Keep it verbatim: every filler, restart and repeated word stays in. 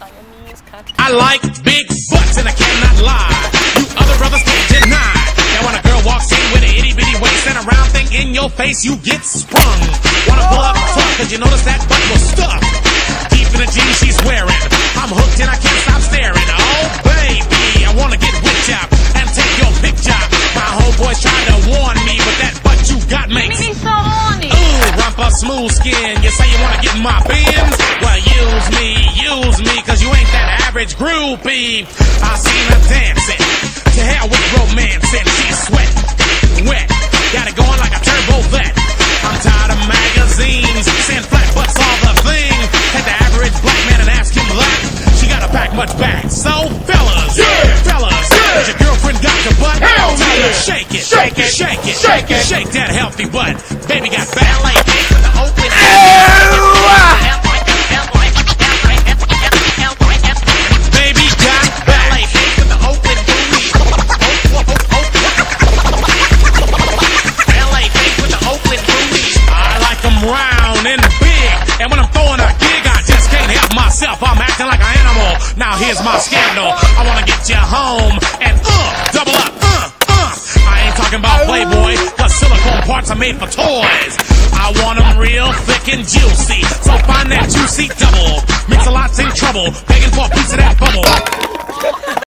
I like big butts and I cannot lie. You other brothers can't deny. Now when a girl walks in with an itty bitty waist and a round thing in your face, you get sprung. Wanna pull up front cause you notice that butt was stuck deep in the jeans she's wearing. I'm hooked and I can't stop staring. Oh baby, I wanna get with ya and take your picture. My homeboys tried to warn me, but that butt you got makes me so horny. Ooh, rumpa smooth skin. You say you wanna get in my bins? Well, use me, use me, cause you ain't that average groupie. I seen her dancing. To hell with romancing. She's sweat, wet, got it going like a turbo vet. I'm tired of magazines saying flat butts all the thing. Take the average black man and ask him that. She gotta pack much back. So fellas, yeah. fellas, yeah. Has your girlfriend got your butt? Hell Tell yeah. her shake it, Shake it, shake it, shake it, shake that healthy butt. Baby got ballet feet with the open. Baby got ballet feet with the open booty. Ballet feet with the open booty. I like them round and big, and when I'm throwing a gig, I just can't help myself. I'm acting like an animal. Now here's my scandal. I wanna get you home and uh, double up, uh, uh. I ain't talking about Playboy, cause silicone parts are made for toys. I want them real thick and juicy, so find that juicy double. Mix a lot's in trouble, begging for a piece of that bubble.